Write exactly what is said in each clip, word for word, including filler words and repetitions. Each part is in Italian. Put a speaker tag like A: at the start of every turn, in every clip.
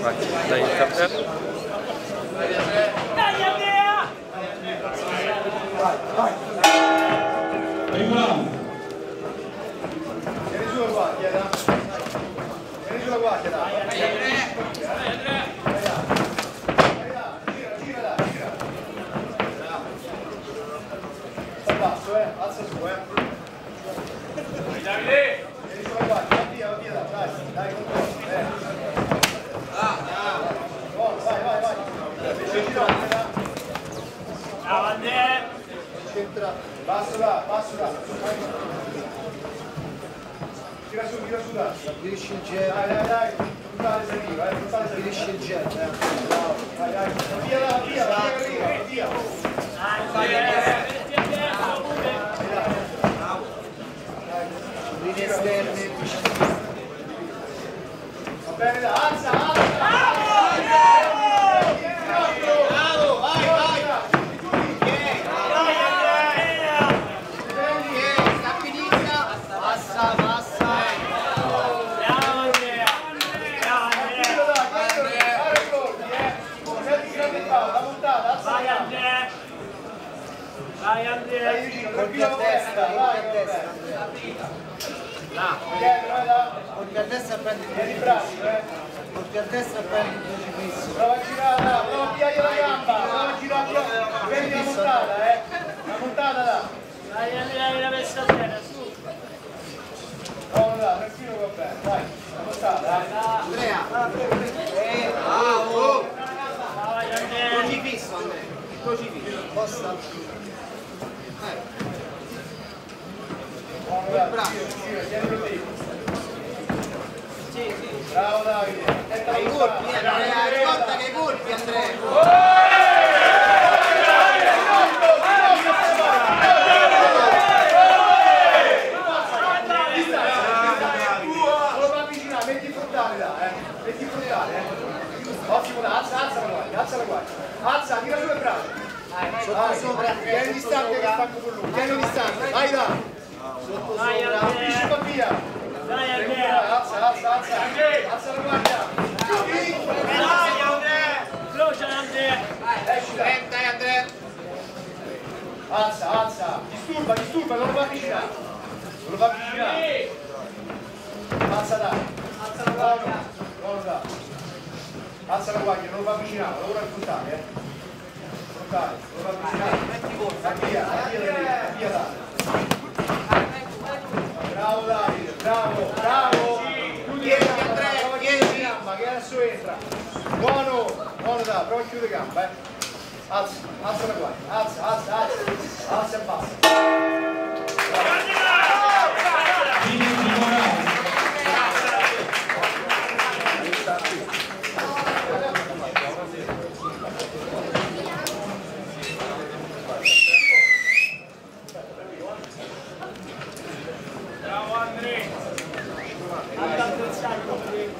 A: Vai, dai il cappello.
B: Dai Andrea!
C: Vai, vai!
D: Regolare!
C: Vieni sulla guardia, dai! Vieni sulla guardia, dai!
B: Vai Andrea! Vai Andrea!
C: Vai là! Vai là! Gira, gira, dai, gira! Sta basso, eh! Alza su, eh!
B: Vai Davide!
C: Vieni sulla guardia, va via, va via, dai! Dai, dai, controllo, eh! Buono, vai, vai, vai! Invece girare, dai!
B: Ciao Andrea!
C: Centra, basso là, basso là! Tira su, tira su, dai!
E: Stabilisci il jet,
C: Dai, dai, dai! Puntale saliva, eh! Puntale saliva!
E: stabilisci il jet, eh.
C: Vai, dai! Via là, via, via che arriva, via!
B: Vai Andrea! Metti a destra pure!
E: Linee esterne.
C: Va bene, dai, alza, alza!
E: Bravo, vai, vai!
B: Vai Andrea!
E: Stabilizza, passa, passa.
B: Bravo Andrea! Bravo Andrea! Vai Andrea! Vai Andrea!
E: Colpi a destra, colpi a destra, Andrea. Là. Colpi a destra e prendi il crocifisso. Colpi a destra e prendi il crocifisso.
C: Prova a girare, prova a pigliare la gamba, prova a girare, prendi la montata, eh! La montata là!
B: Vai Andrea, la messa a terra, su!
C: Prova là, tranquillo va bene, dai, la montata, eh!
E: Andrea. Eh, bravo.
B: Vai Andrea!
E: Crocifisso, Andrea. Crocifisso. Posta. Eh.
C: Buono, dai, gira, gira, tienilo lì!
E: Sì, sì.
C: Bravo Davide!
E: Ai colpi, eh, Andrea. Ricorda che ai colpi, Andrea.
C: Metti il frontale là, eh! Metti il frontale, eh! Ottimo, là, alza, alza la guardia, alza la guardia! Alza, tira sulle braccia!
E: Sotto sopra.
C: Tieni distante che fanno con lui, tieni distante, vai là!
E: Sotto
B: Vai
E: sopra.
C: Capisci,
B: Andrea!
C: va via!
B: Vai Andrea!
C: Alza, alza, alza! Alza la guardia!
B: Vai Andrea! Veloce Andrea!
C: Esci là!
E: trenta, eh, Andrea.
C: Alza, alza! Disturba, disturba, non lo fa avvicinare! Non lo fa avvicinare! Alza là! Alza la guardia! Buono là! Alza la guardia, non lo fa avvicinare, lavora il frontale, eh! Frontale, non lo fa avvicinare! Va via, va via da lì, va via là! Bravo Davide, bravo, bravo!
E: Tieni, Andrea,
C: Prova a
E: tieni.
C: chiudere gamba, che adesso entra! Buono, buono da, prova a chiudere gamba, eh! Alza, alza la guardia, alza, alza, alza, alza e basta!
B: Bravo Andrea! Andate al sacco!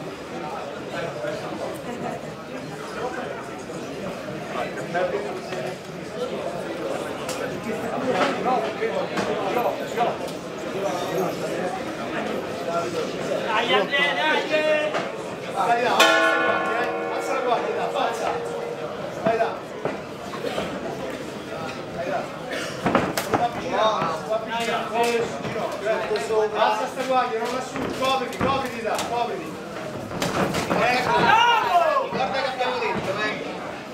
B: Dai Andrea, dai!
C: Vai là, alza la guardia, eh! Alza la guardia, là, alza! Vai là! Vai là! Non va avvicinare, non va avvicinare, muovere sul ginocchio, eh! Alza sta guardia, non lassù, copriti, copriti là, copriti! Ecco!
E: Guarda che abbiamo detto, eh.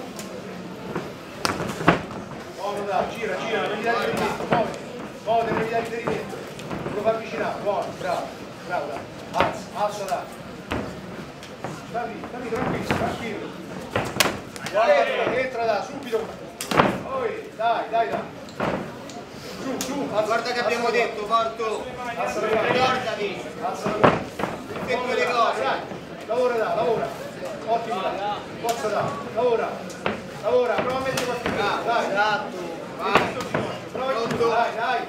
C: Buono là, gira, gira, devi dare riferimento, muoviti! Muoviti, devi dare riferimento! Non lo fa avvicinare, buono, bravo, bravo là! Alza, alza là! Dammi, dammi tranquillo, tranquillo! Buono, entra là, subito! Poi, dai, dai, dai! Su, su, alza,
E: Guarda che abbiamo
C: alza la
E: detto, Porto.
C: guardia. Alza la guardia!
E: Ricordati.
C: Alza la guardia!
E: Tutte e due le cose.
C: Dai, lavora là, lavora! Ottimo là! Forza là, lavora! Lavora, prova a mettere qualche cosa, dai!
E: Esatto. Vai.
C: Prova a chiudere, dai, dai!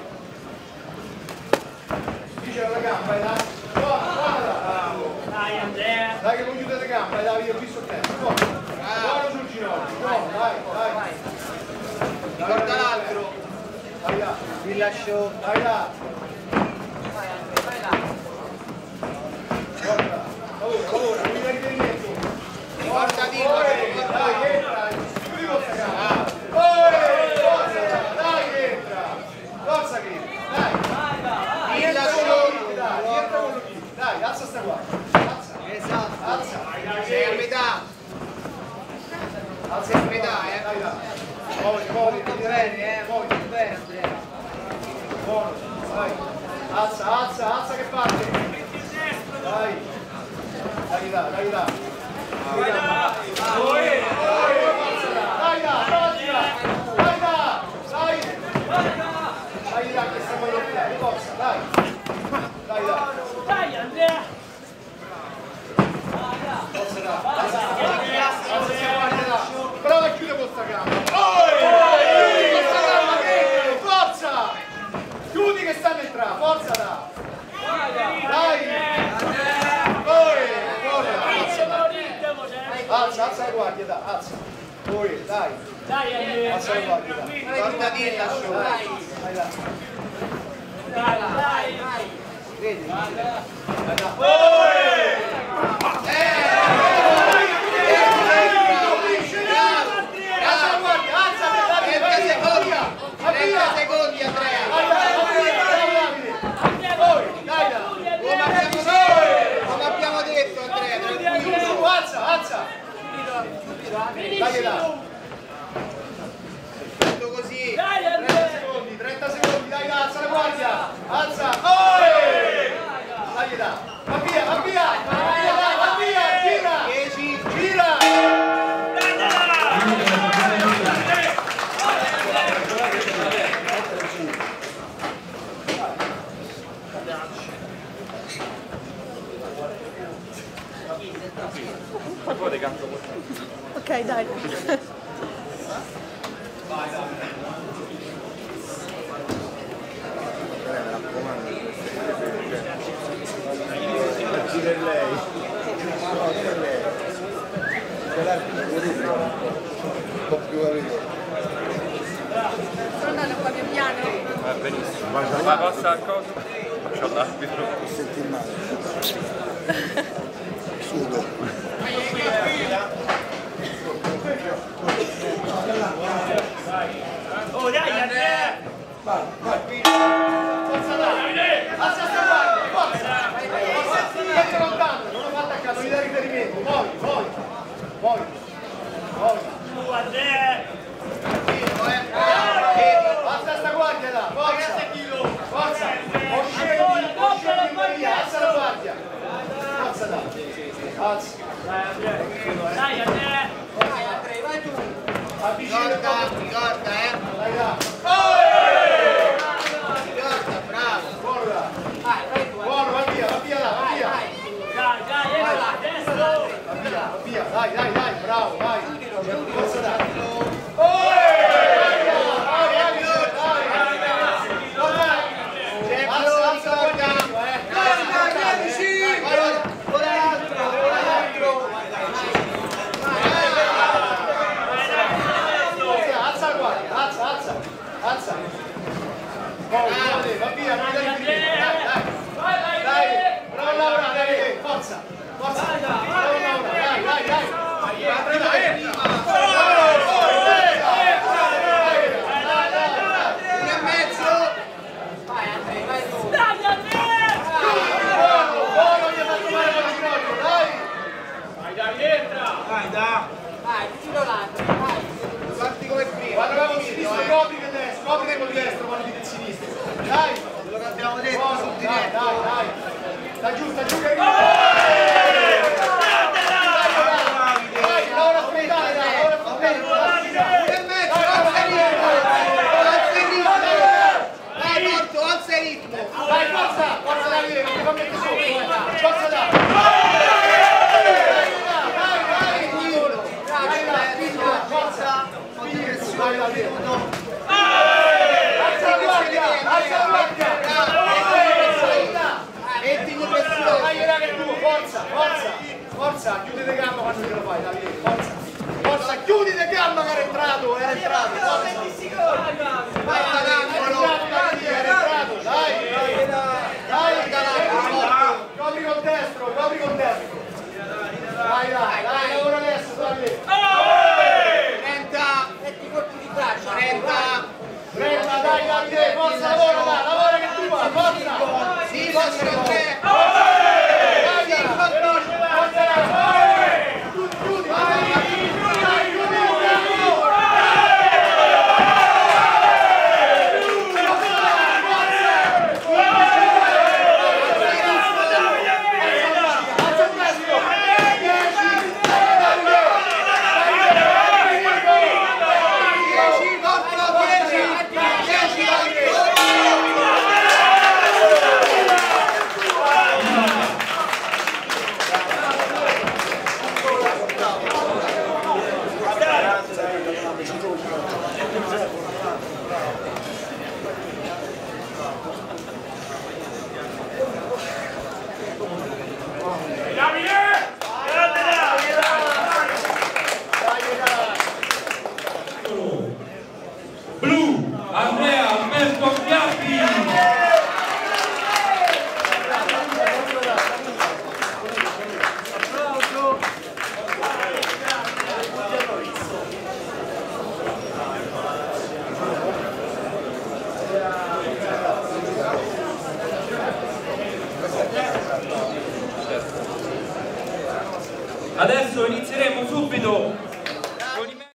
C: Dice la gamba, dai! Buona, buona là!
B: Dai Andrea!
C: Dai che non chiude le gambe, dai, io ho visto il tempo! Buono, buono sul ginocchio, buono, dai, dai!
E: Ricorda l'altro.
C: Vai là,
E: Rilascio.
C: vai là! Guarda, lavora, lavora, non mi dai riferimento! alza.
E: Sei a metà.
C: Alza a metà, eh. Dai, dai. Muoviti, muoviti,
E: Bene, eh.
C: muoviti.
E: Bene, Andrea.
C: Buono, vai. Alza, alza, alza che parte. Dai. Dai, dai, dai, dai. Dai, dai. Dai, dai, dai, dai. Dai, dai, che stiamo lottando. Forza, dai. Dai, dai.
B: Dai Andrea!
C: Forza, dai. Alza, si guarda, dai. Prova a chiudere questa gamba. Chiudi questa gamba, che? Forza! Chiudi che stanno entrando. Forza, dai. Dai. Poi, alza, alza la guardia, dai, alza. Poi, dai.
B: Dai Andrea!
C: Alza la guardia, dai.
E: Guarda di lascio.
C: Dai, dai, dai.
B: Dai, dai!
E: Vedi?
C: Dai, dai. Alza la guardia, alza, dai, dai,
E: secondi.
C: vai via.
E: trenta secondi, Andrea.
C: Dai, dai, dai, dai, poi, dai, dai.
E: Come abbiamo, come abbiamo detto, Andrea, tranquillo.
C: Su, alza, alza. Dai, dai.
E: Tutto così.
B: Dai
C: trenta
B: Andrea!
C: secondi, trenta secondi, dai, dai, alza la guardia. Alza. Oi! Dai, dai. Va via, va via. Va via, dai, va via. Gira.
E: dieci.
C: Gira.
A: Ok, dai.
C: Gira lei. Un po' più capito.
A: Sono andata qua più piano.
D: Va benissimo. Ma passa il coso? Faccio l'arbitro.
C: Senti male. Sudo.
B: Oh dai Andrea!
C: Vai, vai. Forza, dai. Alza sta guardia, forza. Forza, metti lontano, non lo fa attaccato, non gli dai riferimento. Muovi, muovi. Muovi. Muovi.
B: Tu Andrea!
C: Alza sta guardia là, forza. Forza. O scendi, o scendi in via, alza la guardia. Forza, dai. Alza.
B: Dai Andrea!
E: Vai, Andrea, vai tu.
C: Avvicina il
E: Ricorda,
C: corpo.
E: ricorda, eh.
C: Dai, dai.
E: Ricorda, bravo.
C: Buono, dai.
E: Vai, vai tu.
C: Buono, va via, va via là, va via.
B: Dai, dai, ecco là, destro!
C: Va via, va via, dai, dai, dai, bravo, vai. Forza, dai. Alza! Oh, va via, non dai più. Dai, dai! Dai! Bravo Laura, dai! Forza! Forza! Bravo Laura, dai, dai, dai!
E: Uno e mezzo. Vai, Andrea, vai tu.
B: Dai Andrea!
C: Buono, buono, gli ha fatto male con il ginocchio, dai!
B: Dai, dai, entra!
E: Vai, vicino l'altro. Vai. Parti come prima.
C: Guarda con il sinistro, copri che destro, copri col destro quando dite il sinistro. Dai!
E: Quello che abbiamo detto
C: Buono,
E: sul
C: dai,
E: diretto.
C: dai, dai! Sta giù, sta giù che arriva! Dai, Laura aspettare, dai, Laura aspettare!
E: Uno e mezzo, alza il ritmo. Alza il ritmo. Vai, Porto, alza il ritmo.
C: Dai, forza! Forza Davide, non ti fa mettere sotto, eh! Forza dai! Dai, Davide! Alza la guardia! Alza la guardia!
E: Metti in pressione.
C: Dai, raga, tu! Forza! Forza! Forza! Chiudi le gambe quando ce lo fai, Davide! Forza! Forza! Chiudi le gambe che era entrato! Era entrato! Forza!
E: Vai, all'angolo.
C: Era entrato! Dai! Dai! Copri col destro! Copri col destro! Dai, dai! Dai, lavora adesso, Davide!
E: trenta. Metti i colpi di braccia. trenta.
C: Prenda, dai, Davide! Forza, lavora, dai! Lavora che tu vai! Forza!
E: Sì, forza, Andrea.
C: Dai, dai! Forza, dai!
B: Adesso inizieremo subito